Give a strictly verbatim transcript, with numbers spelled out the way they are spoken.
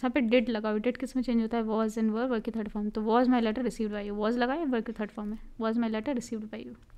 यहाँ पे डिड लगाओ, डिड किस में चेंज होता है, वॉज एंड वर, वर्ब की थर्ड फॉर्म, तो was my letter received by you, was लगाए वर्ब की थर्ड फॉर्म में, was my letter received by you.